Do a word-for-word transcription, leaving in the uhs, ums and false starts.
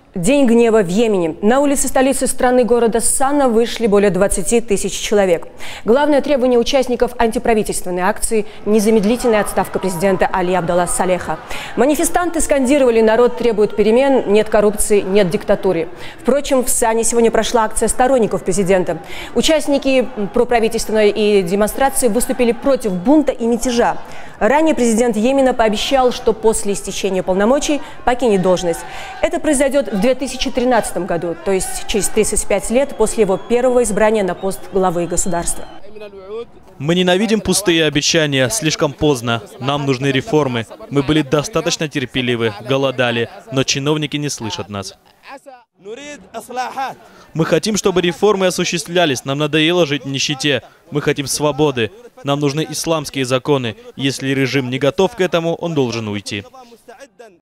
День гнева в Йемене. На улицы столицы страны города Сана вышли более двадцати тысяч человек. Главное требование участников антиправительственной акции – незамедлительная отставка президента Али Абдалла Салеха. Манифестанты скандировали: «Народ требует перемен, нет коррупции, нет диктатуры». Впрочем, в Сане сегодня прошла акция сторонников президента. Участники проправительственной и демонстрации выступили против бунта и мятежа. Ранее президент Йемена пообещал, что после истечения полномочий покинет должность. Это произойдет в две тысячи тринадцатом году, то есть через тридцать пять лет после его первого избрания на пост главы государства. Мы ненавидим пустые обещания, слишком поздно. Нам нужны реформы. Мы были достаточно терпеливы, голодали, но чиновники не слышат нас. Мы хотим, чтобы реформы осуществлялись. Нам надоело жить в нищете. Мы хотим свободы. Нам нужны исламские законы. Если режим не готов к этому, он должен уйти.